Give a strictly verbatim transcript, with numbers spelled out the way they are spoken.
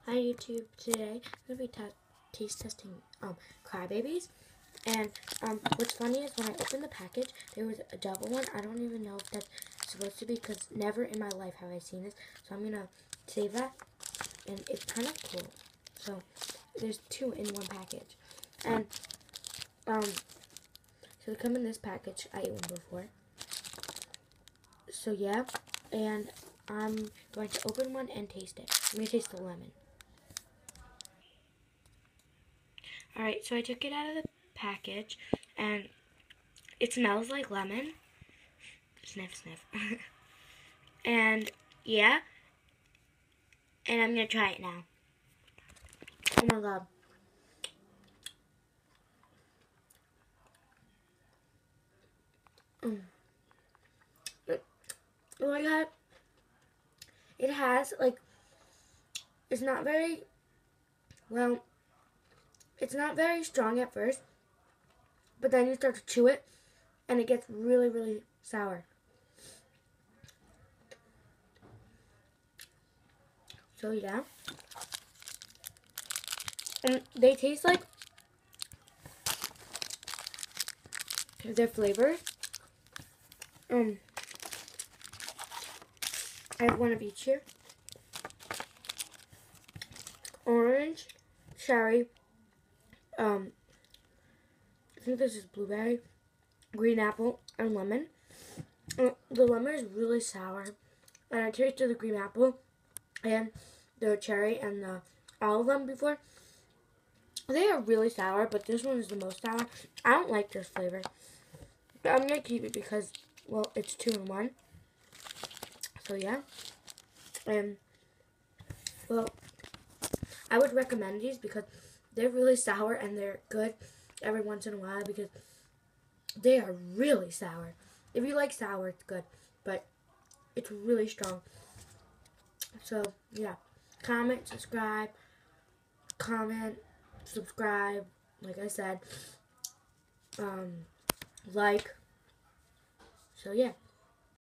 Hi YouTube. Today I'm gonna be taste testing um Crybabies, and um what's funny is when I opened the package there was a double one. I don't even know if that's supposed to be because never in my life have I seen this. So I'm gonna save that, and it's kind of cool. So there's two in one package, and um so they come in this package. I ate one before. So yeah, and I'm going to open one and taste it. I'm gonna taste the lemon. Alright, so I took it out of the package, and it smells like lemon. Sniff, sniff. And, yeah. And I'm going to try it now. Oh my god. Mm. Oh my god. It has, like, it's not very, well, it's not very strong at first, but then you start to chew it, and it gets really, really sour. So yeah, and they taste like their flavors. Um, I have one of each here: orange, cherry. Um, I think this is blueberry, green apple, and lemon. Uh, the lemon is really sour, and I tasted the green apple and the cherry and the all of them before. They are really sour, but this one is the most sour. I don't like this flavor, but I'm gonna keep it because, well, it's two in one. So yeah, and well, I would recommend these because they're really sour and they're good every once in a while because they are really sour. If you like sour, it's good, but it's really strong. So yeah, comment, subscribe, comment, subscribe, like I said, um, like, so yeah.